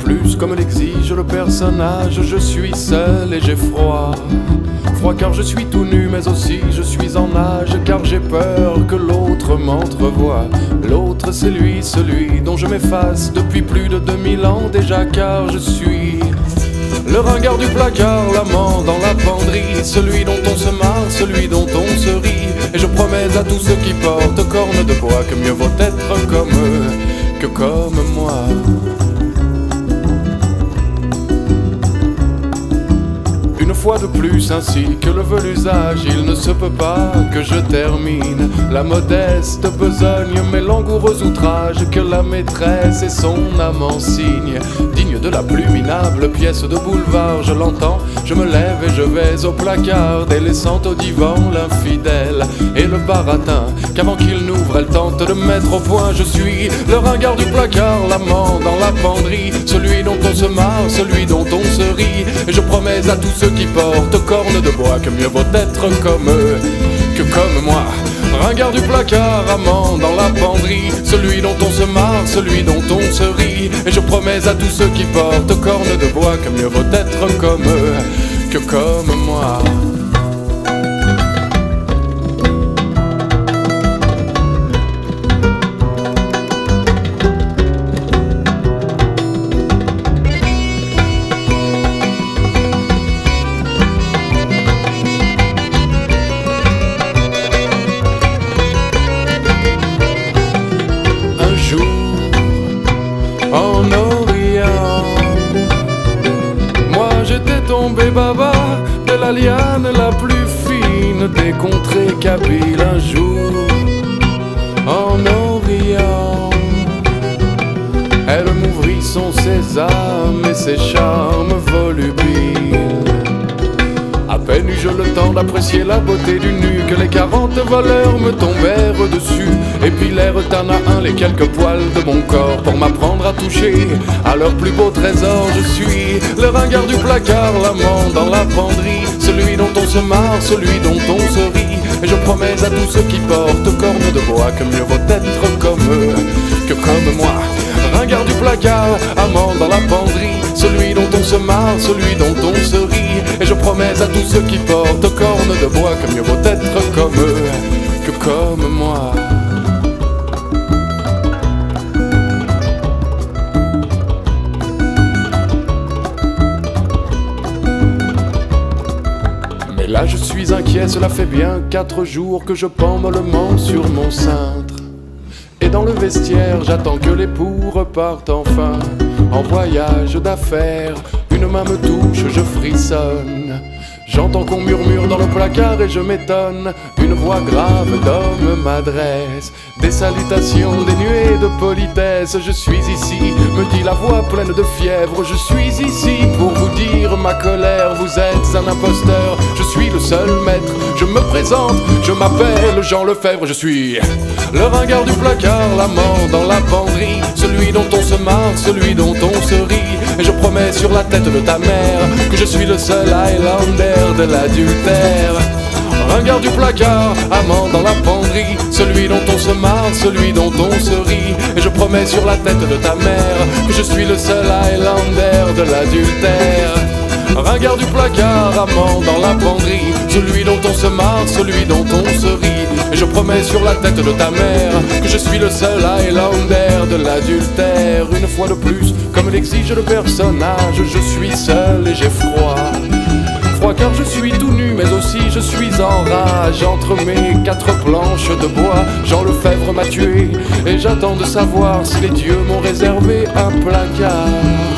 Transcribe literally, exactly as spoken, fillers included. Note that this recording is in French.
plus, comme l'exige le personnage, je suis seul et j'ai froid. Froid car je suis tout nu, mais aussi je suis en nage, car j'ai peur que l'autre m'entrevoie. L'autre c'est lui, celui dont je m'efface depuis plus de deux mille ans déjà, car je suis le ringard du placard, l'amant dans la penderie, celui dont on se marre, celui dont on se rit. Et je promets à tous ceux qui portent cornes de bois que mieux vaut être comme eux que comme moi. Une fois de plus, ainsi que le veut l'usage, il ne se peut pas que je termine la modeste besogne, mais langoureux outrage que la maîtresse et son amant signent. Digne de la plus minable pièce de boulevard, je l'entends, je me lève et je vais au placard, délaissant au divan l'infidèle et le baratin, qu'avant qu'il n'ouvre elle tente de mettre au point. Je suis le ringard du placard, l'amant dans la penderie, celui dont on se marre, celui dont on se rit. Et je promets à tous ceux qui portent cornes de bois que mieux vaut être comme eux que comme moi. Ringard du placard, amant dans la penderie, celui dont on se marre, celui dont on se rit. Et je promets à tous ceux qui portent cornes de bois que mieux vaut être comme eux que comme moi. En Orient, moi j'étais tombé baba de la liane la plus fine des contrées kabyles. Un jour, en Orient, elle m'ouvrit son sésame et ses charmes volubiles. À peine eus-je le temps d'apprécier la beauté du nu que les quarante voleurs me tombèrent dessus, et puis l'air un à un les quelques poils de mon corps pour m'apprendre à toucher à leur plus beau trésor. Je suis le ringard du placard, l'amant dans la penderie, celui dont on se marre, celui dont on se rit. Et je promets à tous ceux qui portent cornes de bois que mieux vaut être comme eux que comme moi. Ringard du placard, amant dans la penderie, celui dont on se marre, celui dont on se rit. Et je promets à tous ceux qui portent cornes de bois que mieux vaut être comme eux que comme moi. Mais là je suis inquiet, cela fait bien quatre jours que je pends mollement sur mon cintre. Et dans le vestiaire, j'attends que l'époux reparte enfin en voyage d'affaires. Une main me touche, je frissonne. J'entends qu'on murmure dans le placard et je m'étonne. Une voix grave d'homme m'adresse des salutations dénuées de politesse. Je suis ici, me dit la voix pleine de fièvre. Je suis ici pour vous dire ma colère. Vous êtes un imposteur, je suis le seul maître. Je me présente, je m'appelle Jean Lefebvre. Je suis le ringard du placard, l'amant dans la penderie, celui dont on se marre, celui dont on se rit. Et je promets sur la tête de ta mère que je suis le seul Highlander de l'adultère. Ringard du placard, amant dans la penderie, celui dont on se marre, celui dont on se rit. Et je promets sur la tête de ta mère que je suis le seul Highlander de l'adultère. Ringard du placard, amant dans la penderie, celui dont on se marre, celui dont on se rit. Et je promets sur la tête de ta mère que je suis le seul Highlander de l'adultère. Une fois de plus, comme l'exige le personnage, je suis seul et j'ai froid. Froid car je suis tout nu, mais aussi je suis en rage. Entre mes quatre planches de bois, Jean Lefebvre m'a tué, et j'attends de savoir si les dieux m'ont réservé un placard.